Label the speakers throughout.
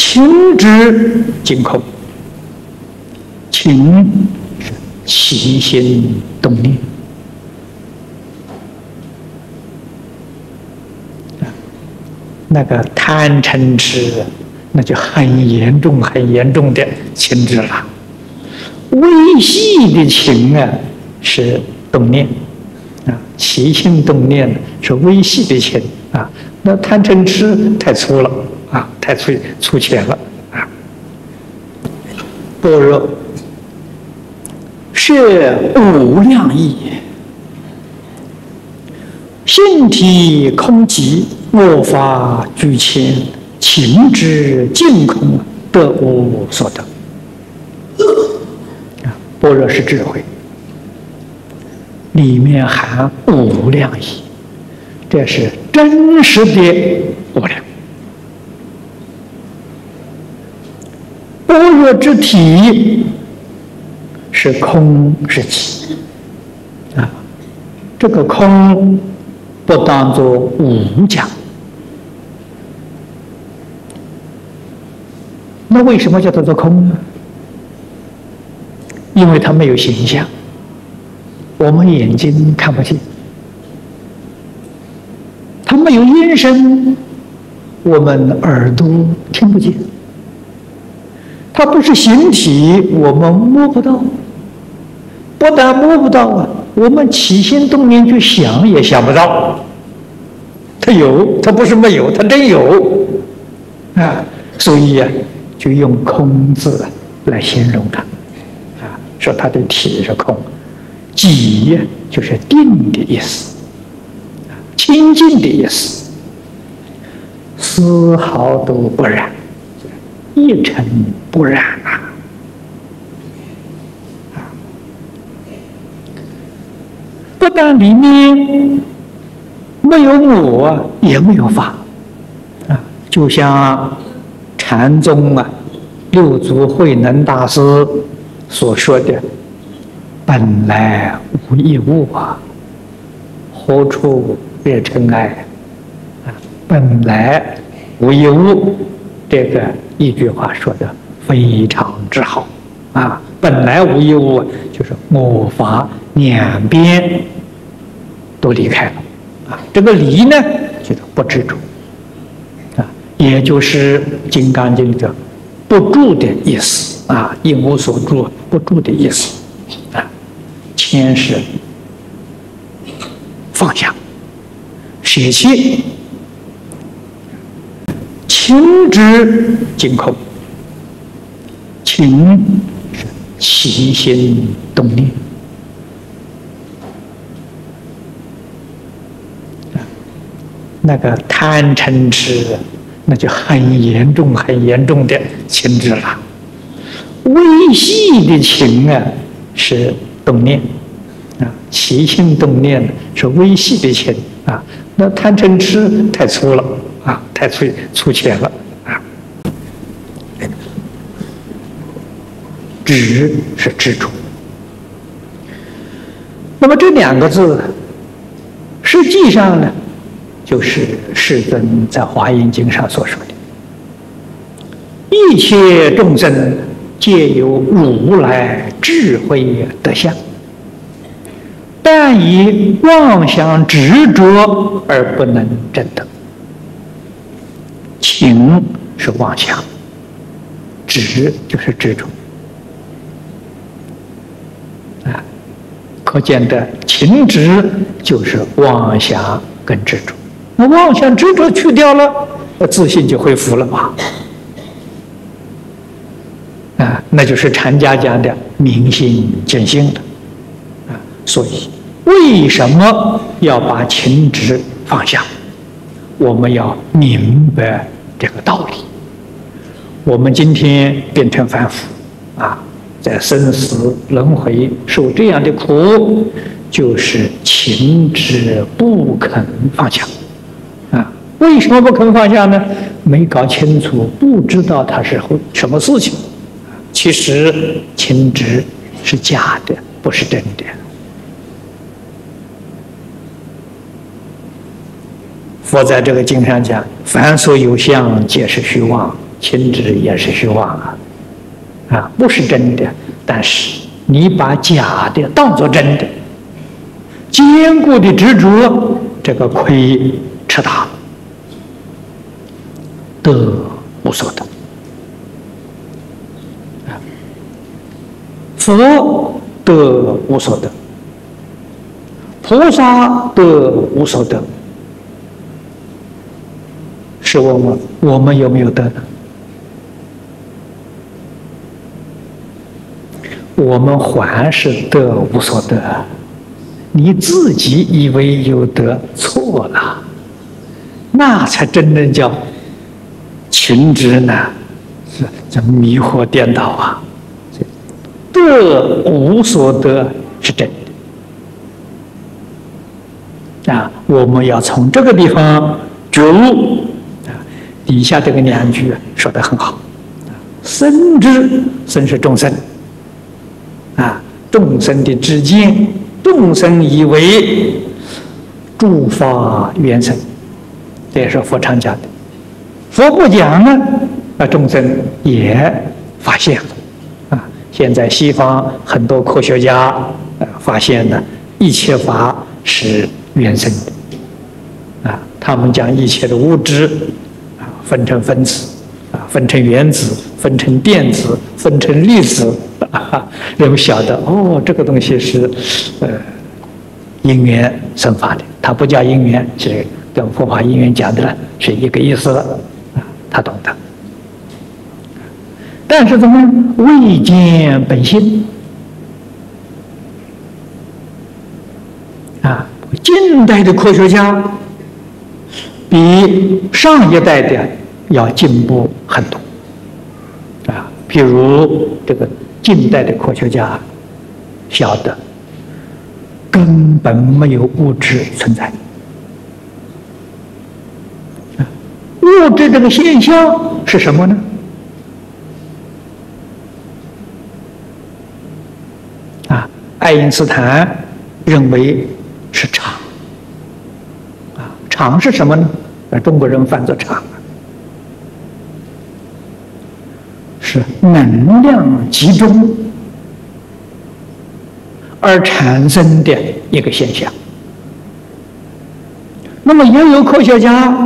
Speaker 1: 情之尽空，情是起心动念。那个贪嗔痴，那就很严重、很严重的情执了。微细的情啊，是动念啊，起心动念是微细的情啊。那贪嗔痴太粗了啊，太粗浅了啊。般若是无量义，性体空寂，我法俱谦，情之尽空，得无所得。般若是智慧，里面含无量义，这是真实的无量。般若之体是空是寂啊，这个空不当作无讲。那为什么叫它做空呢？因为它没有形象，我们眼睛看不见；它没有音声，我们耳朵听不见；它不是形体，我们摸不到。不但摸不到啊，我们起心动念去想也想不到。它有，它不是没有，它真有啊！所以啊，就用空字来形容它。说它的体是空，寂就是定的意思，清净的意思，丝毫都不染，一尘不染啊！不但里面没有我，也没有法啊，就像禅宗啊，六祖慧能大师所说的本来无一物啊，何处惹尘埃啊？本来无一物，这个一句话说的非常之好啊！本来无一物，就是我法两边都离开了啊。这个离呢，就是不执着啊，也就是《金刚经》的不住的意思。啊，一无所住，不住的意思，啊，谦是放下，舍弃，情之尽空，情是起心动念，那个贪嗔痴，那就很严重、很严重的情执了。微细的情啊，是动念啊，起心动念是微细的情啊。那贪嗔痴太粗了啊，太粗浅了啊。执是执着。那么这两个字，实际上呢，就是世尊在《华严经》上所说的：一切众生皆有如来智慧德相，但以妄想执着而不能证得。情是妄想，执就是执着啊，可见的情执就是妄想跟执着。那妄想执着去掉了，那自信就恢复了嘛。啊，那就是禅家讲的明心见性了，啊，所以为什么要把情执放下？我们要明白这个道理。我们今天变成凡夫，啊，在生死轮回受这样的苦，就是情执不肯放下，啊，为什么不肯放下呢？没搞清楚，不知道它是什么事情。其实情执是假的，不是真的。佛在这个经上讲：凡所有相，皆是虚妄； 情执也是虚妄不是真的。但是你把假的当作真的，坚固的执着，这个亏吃大，得无所得。佛得无所得，菩萨得无所得。试问我们有没有得呢？我们还是得无所得。你自己以为有得，错了，那才真正叫情执呢，这迷惑颠倒得无所得是真的我们要从这个地方觉悟底下这个两句说得很好生之，生是众生众生的知见，众生以为诸法缘生，这也是佛常讲的。佛不讲呢，众生也发现了现在西方很多科学家发现呢，一切法是缘生的他们将一切的物质分成分子分成原子，分成电子，分成粒子人们晓得这个东西是因缘生发的，它不叫因缘，是跟佛法因缘讲的了，是一个意思了他懂得。但是怎么未见本性近代的科学家比上一代的要进步很多譬如这个近代的科学家晓得根本没有物质存在物质这个现象是什么呢？爱因斯坦认为是场场是什么呢？中国人翻作场是能量集中而产生的一个现象。那么也有科学家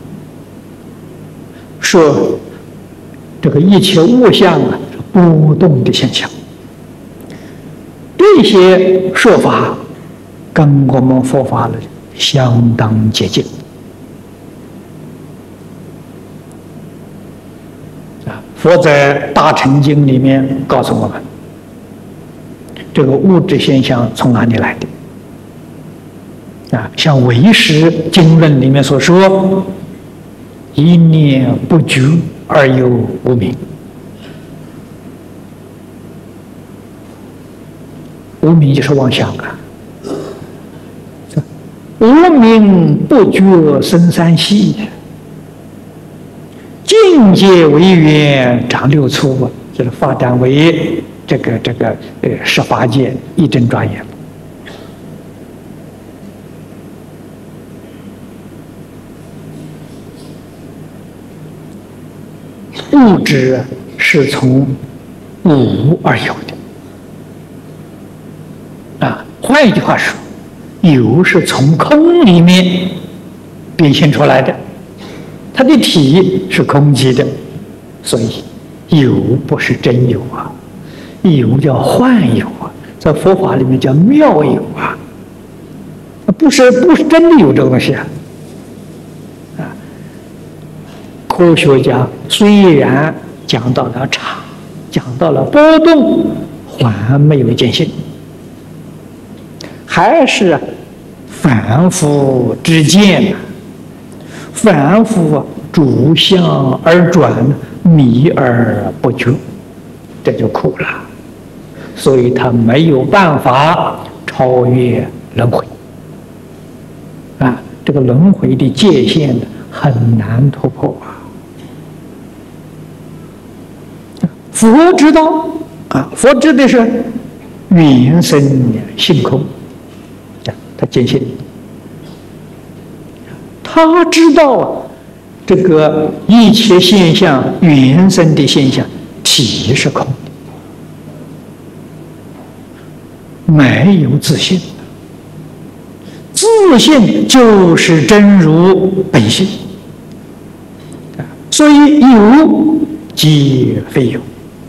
Speaker 1: 说，这个一切物象是波动的现象。这些说法跟我们佛法的相当接近佛在《大乘经》里面告诉我们，这个物质现象从哪里来的像《唯识经论》里面所说，一念不觉而有无明。无明就是妄想无明不觉生三系，境界为缘长六处就是发展为这个18界一真庄严。物质是从无而有的换一句话说，有是从空里面变现出来的，它的体是空寂的，所以有不是真有有叫幻有在佛法里面叫妙有不是真的有这个东西科学家虽然讲到了场，讲到了波动，还没有见性，还是反复之见反复逐相而转，迷而不觉，这就苦了。所以他没有办法超越轮回这个轮回的界限很难突破佛知道佛知的是缘生性空，他坚信，他知道这个一切现象原生的现象，体是空的，没有自性。自性就是真如本性，所以有即非有。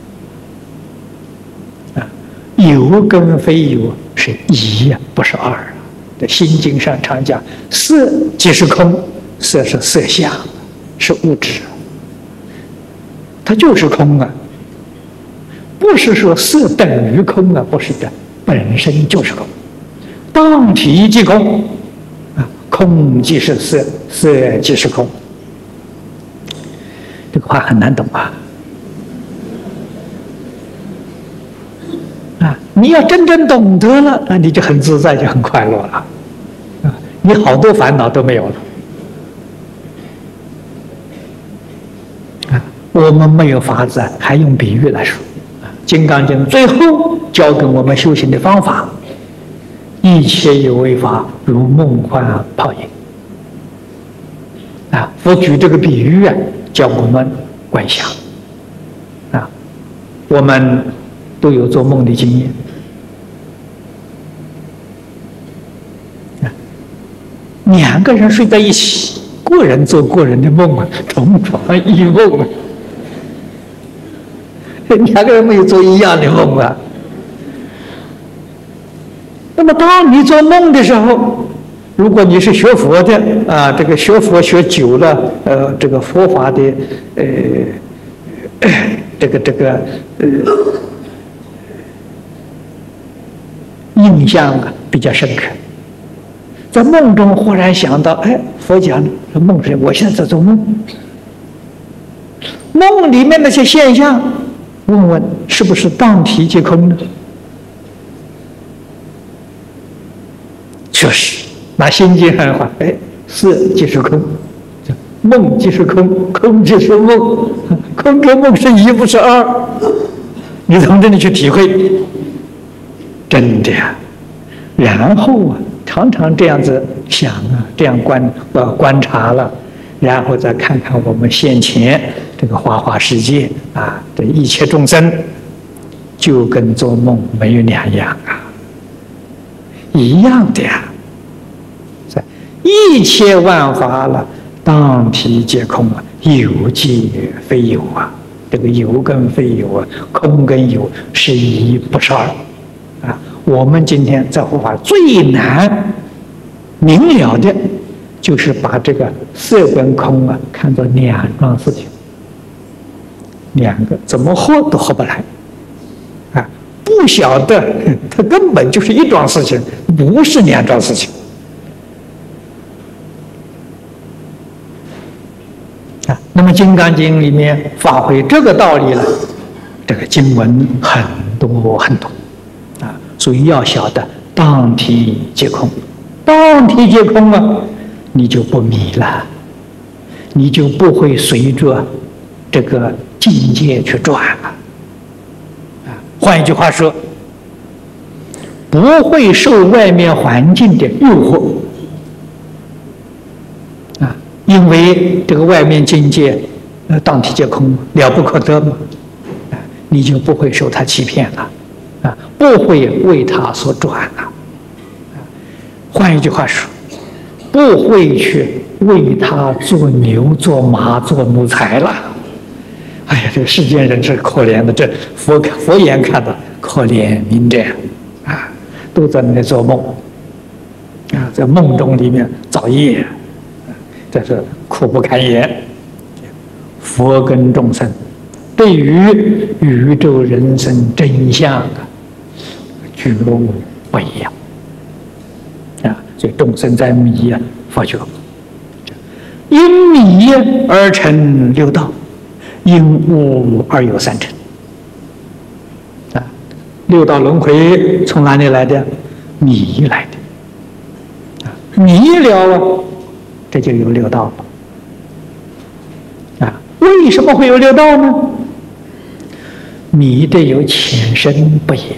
Speaker 1: 有跟非有是一呀，不是二啊。在《心经》上常讲，色即是空，色是色相，是物质，它就是空啊。不是说色等于空啊，不是的，本身就是空。当体即空啊，空即是色，色即是空。这个话很难懂啊。你要真正懂得了，那你就很自在，就很快乐了，你好多烦恼都没有了。我们没有法子，还用比喻来说。《金刚经》最后教给我们修行的方法：一切有为法，如梦幻泡影。佛举这个比喻教我们观想。我们都有做梦的经验。两个人睡在一起，个人做个人的梦啊，同床异梦啊，两个人没有做一样的梦啊。那么当你做梦的时候，如果你是学佛的啊，这个学佛学久了，这个佛法的印象啊比较深刻。在梦中忽然想到，佛讲的梦是，我现在在做梦，梦里面那些现象，问问是不是当体即空呢？确实，拿心经上的话，色即是空，梦即是空，空即是梦，空跟梦是一，不是二。你从这里去体会，真的呀。然后常常这样子想这样观察了，然后再看看我们现前这个花花世界这一切众生，就跟做梦没有两样一样的呀。一切万法了，当体皆空有即非有这个有跟非有空跟有是一，不是二我们今天在佛法最难明了的，就是把这个色跟空看作两桩事情，两个怎么合都合不来不晓得它根本就是一桩事情，不是两桩事情那么《金刚经》里面发挥这个道理了，这个经文很多很多所以要晓得当体即空，当体即空你就不迷了，你就不会随着这个境界去转了换一句话说，不会受外面环境的诱惑因为这个外面境界当体即空了不可得嘛你就不会受它欺骗了不会为他所转了换一句话说，不会去为他做牛做马做奴才了这个世间人是可怜的，这佛眼看到可怜悯者都在那里做梦在梦中里面造业这是苦不堪言。佛跟众生对于宇宙人生真相觉悟不一样所以众生在迷佛觉因迷而成六道，因悟而有三乘六道轮回从哪里来的？迷来的迷了这就有六道了为什么会有六道呢？迷的有前身不一样，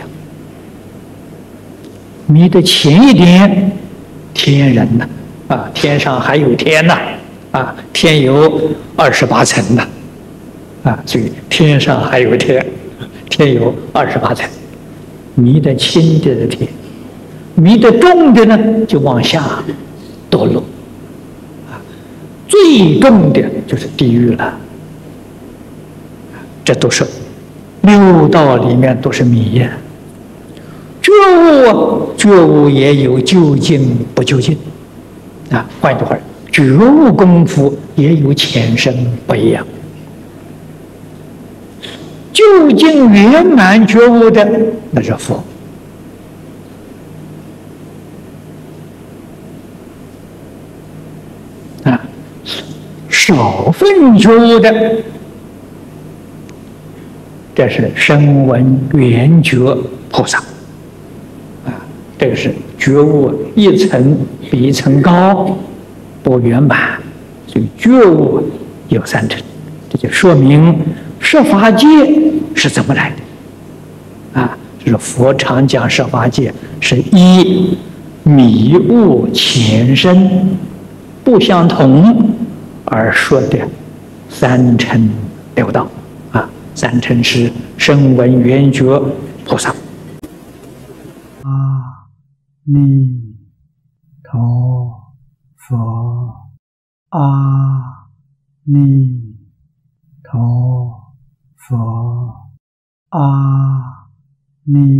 Speaker 1: 迷的前一点天人天上还有天天有28层呢，所以天上还有天，天有28层，迷得轻的天，迷得重的呢就往下堕落，最重的就是地狱了。这都是六道里面都是迷呀。觉悟觉悟也有究竟不究竟换句话，觉悟功夫也有浅深不一样。究竟圆满觉悟的那是佛少分觉悟的，这是声闻缘觉菩萨这个是觉悟一层比一层高，不圆满，所以觉悟有3层，这就说明十法界是怎么来的就是佛常讲十法界是依迷悟浅深不相同而说的3乘六道3乘是声闻缘觉菩萨。
Speaker 2: 阿弥陀佛，阿弥陀佛，阿弥